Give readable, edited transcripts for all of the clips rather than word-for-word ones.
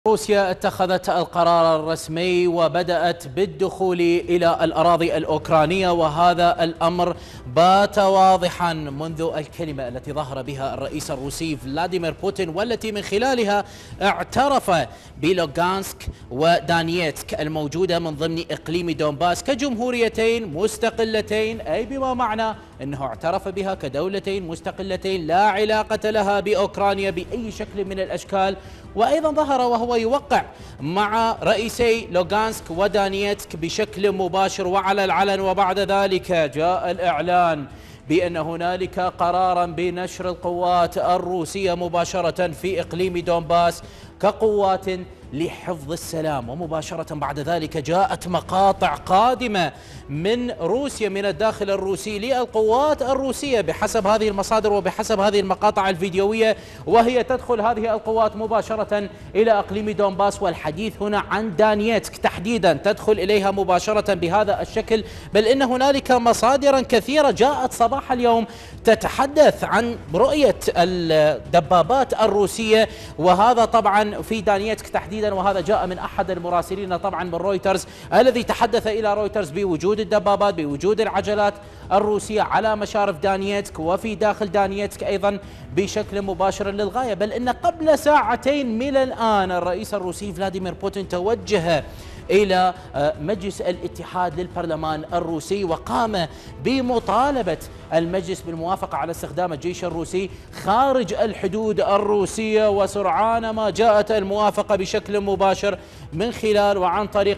روسيا اتخذت القرار الرسمي وبدأت بالدخول إلى الأراضي الأوكرانية، وهذا الأمر بات واضحا منذ الكلمة التي ظهر بها الرئيس الروسي فلاديمير بوتين، والتي من خلالها اعترف بلوغانسك ودانييتسك الموجودة من ضمن إقليم دونباس كجمهوريتين مستقلتين، أي بما معنى أنه اعترف بها كدولتين مستقلتين لا علاقة لها بأوكرانيا بأي شكل من الأشكال. وأيضا ظهر وهو يوقع مع رئيسي لوغانسك ودانييتسك بشكل مباشر وعلى العلن، وبعد ذلك جاء الإعلان بأن هنالك قرارا بنشر القوات الروسية مباشرة في إقليم دونباس كقوات لحفظ السلام. ومباشرة بعد ذلك جاءت مقاطع قادمة من روسيا من الداخل الروسي للقوات الروسية بحسب هذه المصادر وبحسب هذه المقاطع الفيديوية، وهي تدخل هذه القوات مباشرة إلى إقليم دونباس. والحديث هنا عن دانييتسك تحديدا تدخل إليها مباشرة بهذا الشكل، بل إن هنالك مصادر كثيرة جاءت صباح اليوم تتحدث عن رؤية الدبابات الروسية، وهذا طبعا في دانييتسك تحديدا. وهذا جاء من أحد المراسلين طبعا من رويترز الذي تحدث إلى رويترز بوجود الدبابات بوجود العجلات الروسية على مشارف دانييتسك وفي داخل دانييتسك أيضا بشكل مباشر للغاية. بل إن قبل ساعتين من الآن الرئيس الروسي فلاديمير بوتين توجه إلى مجلس الاتحاد للبرلمان الروسي وقام بمطالبة المجلس بالموافقة على استخدام الجيش الروسي خارج الحدود الروسية. وسرعان ما جاءت الموافقة بشكل مباشر من خلال وعن طريق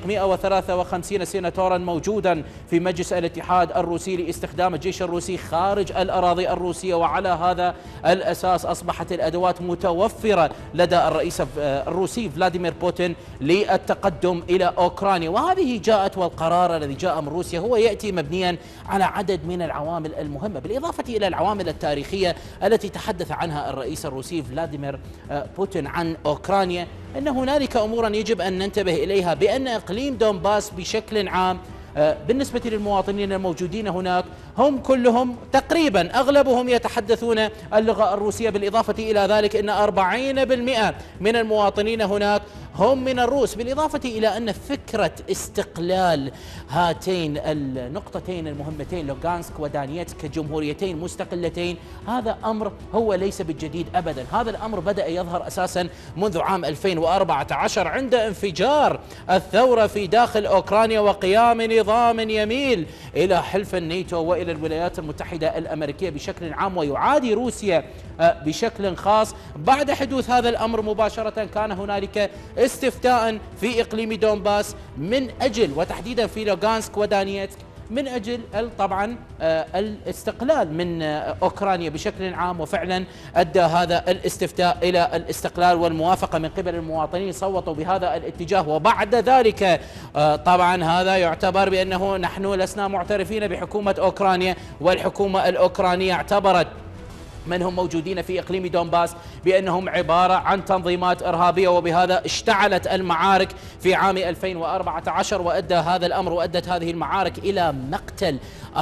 153 سيناتورا موجودا في مجلس الاتحاد الروسي لاستخدام الجيش الروسي خارج الأراضي الروسية. وعلى هذا الأساس أصبحت الأدوات متوفرة لدى الرئيس الروسي فلاديمير بوتين للتقدم إلى أوكرانيا. وهذه جاءت، والقرار الذي جاء من روسيا هو يأتي مبنيا على عدد من العوامل المهمة، بالإضافة إلى العوامل التاريخية التي تحدث عنها الرئيس الروسي فلاديمير بوتين عن أوكرانيا. أن هنالك أمورا يجب أن ننتبه إليها، بأن إقليم دونباس بشكل عام بالنسبة للمواطنين الموجودين هناك هم كلهم تقريبا أغلبهم يتحدثون اللغة الروسية، بالإضافة إلى ذلك أن 40% من المواطنين هناك هم من الروس، بالإضافة إلى أن فكرة استقلال هاتين النقطتين المهمتين لوغانسك ودانييتسك كجمهوريتين مستقلتين هذا أمر هو ليس بالجديد أبدا. هذا الأمر بدأ يظهر أساسا منذ عام 2014 عند انفجار الثورة في داخل أوكرانيا وقيام نظام يميل إلى حلف الناتو وإلى الولايات المتحدة الأمريكية بشكل عام ويعادي روسيا بشكل خاص. بعد حدوث هذا الأمر مباشرة كان هنالك استفتاء في إقليم دونباس من أجل، وتحديدا في لوغانسك ودانييتسك، من أجل طبعا الاستقلال من أوكرانيا بشكل عام. وفعلا أدى هذا الاستفتاء إلى الاستقلال والموافقة من قبل المواطنين، صوتوا بهذا الاتجاه. وبعد ذلك طبعا هذا يعتبر بأنه نحن لسنا معترفين بحكومة أوكرانيا، والحكومة الأوكرانية اعتبرت من هم موجودين في إقليم دونباس بأنهم عبارة عن تنظيمات إرهابية. وبهذا اشتعلت المعارك في عام 2014 وأدى هذا الأمر وأدت هذه المعارك إلى مقتل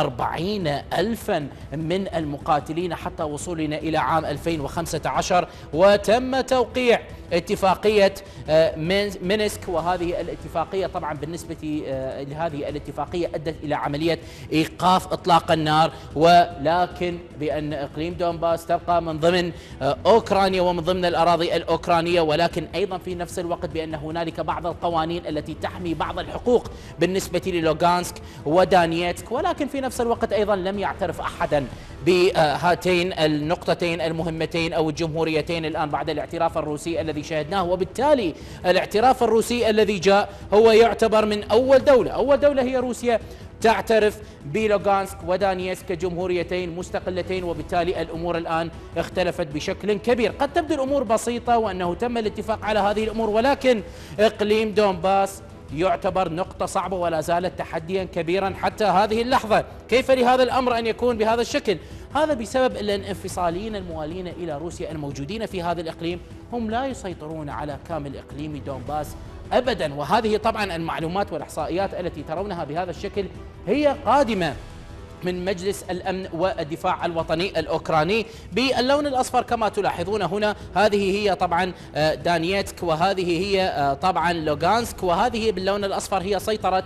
40,000 من المقاتلين حتى وصولنا إلى عام 2015، وتم توقيع اتفاقية مينسك. وهذه الاتفاقية طبعا بالنسبة لهذه الاتفاقية أدت إلى عملية إيقاف إطلاق النار، ولكن بأن إقليم دونباس تبقى من ضمن أوكرانيا ومن ضمن الأراضي الأوكرانية، ولكن أيضا في نفس الوقت بأن هنالك بعض القوانين التي تحمي بعض الحقوق بالنسبة للوغانسك ودانييتسك. ولكن في نفس الوقت أيضا لم يعترف أحدا بهاتين النقطتين المهمتين أو الجمهوريتين الآن بعد الاعتراف الروسي الذي شاهدناه. وبالتالي الاعتراف الروسي الذي جاء هو يعتبر من أول دولة هي روسيا تعترف بلوغانسك ودانييتسك كجمهوريتين مستقلتين. وبالتالي الأمور الآن اختلفت بشكل كبير. قد تبدو الأمور بسيطة وأنه تم الاتفاق على هذه الأمور، ولكن إقليم دونباس يعتبر نقطة صعبة ولا زالت تحديا كبيرا حتى هذه اللحظة. كيف لهذا الأمر أن يكون بهذا الشكل؟ هذا بسبب الانفصاليين الموالين إلى روسيا الموجودين في هذا الإقليم هم لا يسيطرون على كامل إقليم دونباس أبدا. وهذه طبعا المعلومات والإحصائيات التي ترونها بهذا الشكل هي قادمة من مجلس الأمن والدفاع الوطني الأوكراني باللون الأصفر كما تلاحظون هنا. هذه هي طبعا دانيتسك، وهذه هي طبعا لوغانسك، وهذه باللون الأصفر هي سيطرة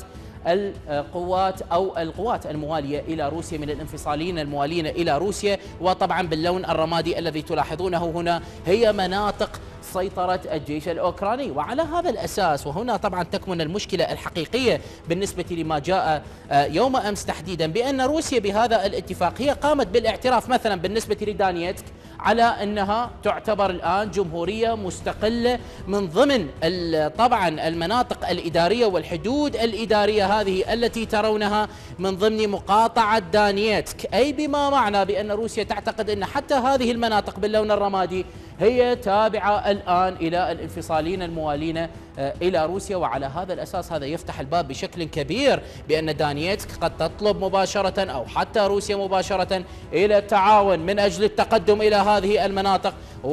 القوات أو القوات الموالية إلى روسيا من الانفصاليين الموالين إلى روسيا. وطبعا باللون الرمادي الذي تلاحظونه هنا هي مناطق سيطرة الجيش الأوكراني. وعلى هذا الأساس، وهنا طبعا تكمن المشكلة الحقيقية بالنسبة لما جاء يوم أمس تحديدا، بأن روسيا بهذا الاتفاق هي قامت بالاعتراف مثلا بالنسبة لدانيتسك على أنها تعتبر الآن جمهورية مستقلة من ضمن طبعا المناطق الإدارية والحدود الإدارية هذه التي ترونها من ضمن مقاطعة دانيتسك، أي بما معنى بأن روسيا تعتقد أن حتى هذه المناطق باللون الرمادي هي تابعة الآن إلى الانفصاليين الموالين إلى روسيا. وعلى هذا الأساس هذا يفتح الباب بشكل كبير بأن دانيتسك قد تطلب مباشرة أو حتى روسيا مباشرة إلى التعاون من أجل التقدم إلى هذه المناطق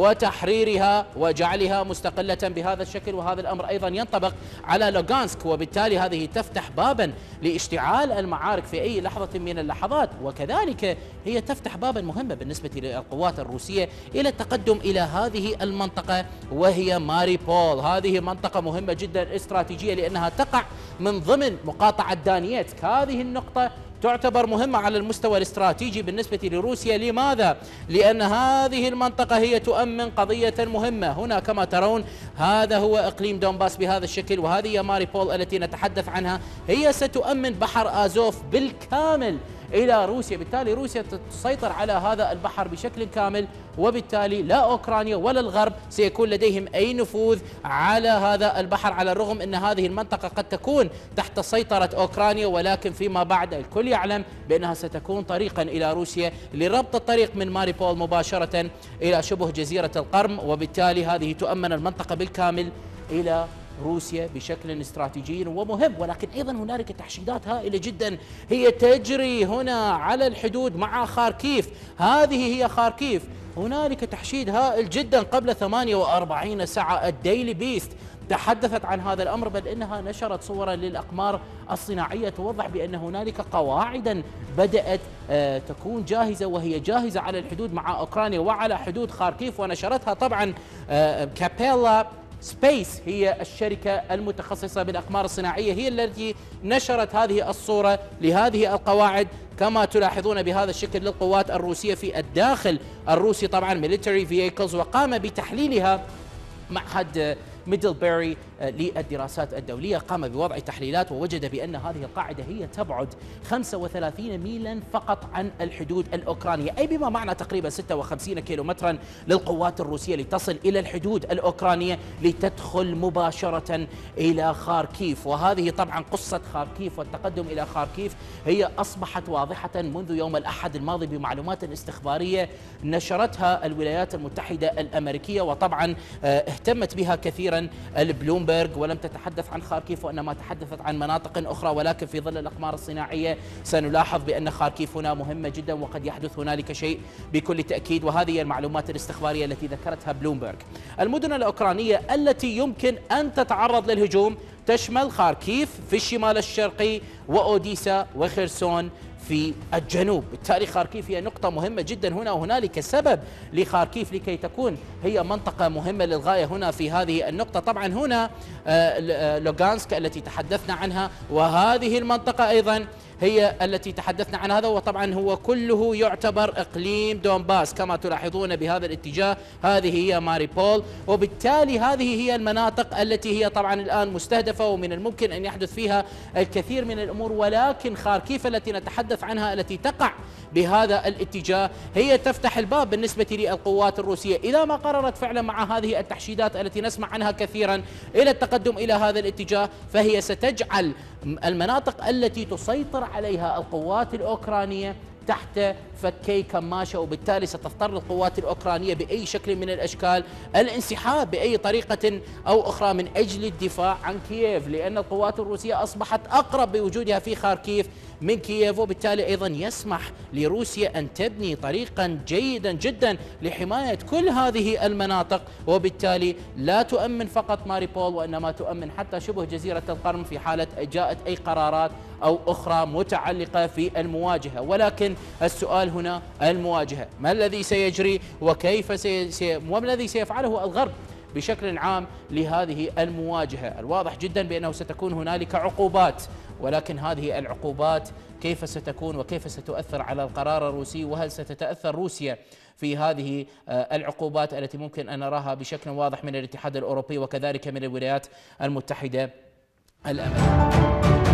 وتحريرها وجعلها مستقلة بهذا الشكل. وهذا الأمر أيضا ينطبق على لوغانسك، وبالتالي هذه تفتح بابا لاشتعال المعارك في أي لحظة من اللحظات. وكذلك هي تفتح بابا مهمة بالنسبة للقوات الروسية إلى التقدم إلى هذه المنطقة وهي ماريبول. هذه منطقة مهمة جدا استراتيجية لأنها تقع من ضمن مقاطعة دانيتسك. هذه النقطة تعتبر مهمة على المستوى الاستراتيجي بالنسبة لروسيا. لماذا؟ لأن هذه المنطقة هي تؤمن قضية مهمة. هنا كما ترون هذا هو إقليم دونباس بهذا الشكل، وهذه هي ماريبول التي نتحدث عنها. هي ستؤمن بحر آزوف بالكامل إلى روسيا، بالتالي روسيا تسيطر على هذا البحر بشكل كامل، وبالتالي لا أوكرانيا ولا الغرب سيكون لديهم أي نفوذ على هذا البحر، على الرغم أن هذه المنطقة قد تكون تحت سيطرة أوكرانيا، ولكن فيما بعد الكل يعلم بأنها ستكون طريقا إلى روسيا لربط الطريق من ماريبول مباشرة إلى شبه جزيرة القرم، وبالتالي هذه تؤمن المنطقة بالكامل إلى روسيا بشكل استراتيجي ومهم. ولكن أيضا هنالك تحشيدات هائلة جدا هي تجري هنا على الحدود مع خاركيف. هذه هي خاركيف. هنالك تحشيد هائل جدا قبل 48 ساعة الديلي بيست تحدثت عن هذا الأمر، بل إنها نشرت صورا للأقمار الصناعية توضح بأن هنالك قواعدا بدأت تكون جاهزة، وهي جاهزة على الحدود مع أوكرانيا وعلى حدود خاركيف. ونشرتها طبعا كابيلا سبيس، هي الشركة المتخصصة بالأقمار الصناعية، هي التي نشرت هذه الصورة لهذه القواعد كما تلاحظون بهذا الشكل للقوات الروسية في الداخل الروسي طبعا military vehicles. وقام بتحليلها معهد ميدلبري للدراسات الدولية، قام بوضع تحليلات ووجد بأن هذه القاعدة هي تبعد 35 ميلا فقط عن الحدود الأوكرانية، أي بما معنى تقريبا 56 كيلومترا للقوات الروسية لتصل إلى الحدود الأوكرانية لتدخل مباشرة إلى خاركيف. وهذه طبعا قصة خاركيف والتقدم إلى خاركيف هي أصبحت واضحة منذ يوم الأحد الماضي بمعلومات استخبارية نشرتها الولايات المتحدة الأمريكية، وطبعا اهتمت بها كثيرا البلومبرغ، ولم تتحدث عن خاركيف وإنما تحدثت عن مناطق أخرى. ولكن في ظل الأقمار الصناعية سنلاحظ بأن خاركيف هنا مهمة جدا، وقد يحدث هنالك شيء بكل تأكيد. وهذه المعلومات الاستخبارية التي ذكرتها بلومبرغ. المدن الأوكرانية التي يمكن أن تتعرض للهجوم تشمل خاركيف في الشمال الشرقي، وأوديسا وخرسون في الجنوب. بالتالي خاركيف هي نقطة مهمة جدا هنا، وهنالك سبب لخاركيف لكي تكون هي منطقة مهمة للغاية هنا في هذه النقطة. طبعا هنا لوغانسك التي تحدثنا عنها، وهذه المنطقة أيضا هي التي تحدثنا عن هذا، وطبعا هو كله يعتبر إقليم دونباس كما تلاحظون بهذا الاتجاه. هذه هي ماريبول، وبالتالي هذه هي المناطق التي هي طبعا الآن مستهدفة ومن الممكن أن يحدث فيها الكثير من الأمور. ولكن خاركيف التي نتحدث عنها التي تقع بهذا الاتجاه هي تفتح الباب بالنسبة للقوات الروسية إذا ما قررت فعلا مع هذه التحشيدات التي نسمع عنها كثيرا إلى التقدم إلى هذا الاتجاه، فهي ستجعل المناطق التي تسيطر عليها القوات الأوكرانية تحت فكي كماشة، وبالتالي ستضطر القوات الأوكرانية بأي شكل من الأشكال الانسحاب بأي طريقة أو أخرى من أجل الدفاع عن كييف، لأن القوات الروسية أصبحت أقرب بوجودها في خاركيف من كييف، وبالتالي أيضا يسمح لروسيا أن تبني طريقا جيدا جدا لحماية كل هذه المناطق، وبالتالي لا تؤمن فقط ماريبول وإنما تؤمن حتى شبه جزيرة القرم في حالة جاءت أي قرارات أو أخرى متعلقة في المواجهة. ولكن السؤال هنا المواجهة، ما الذي سيجري وكيف وما الذي سيفعله الغرب بشكل عام لهذه المواجهة؟ الواضح جدا بأنه ستكون هنالك عقوبات، ولكن هذه العقوبات كيف ستكون وكيف ستؤثر على القرار الروسي، وهل ستتأثر روسيا في هذه العقوبات التي ممكن أن نراها بشكل واضح من الاتحاد الأوروبي وكذلك من الولايات المتحدة الأمريكية.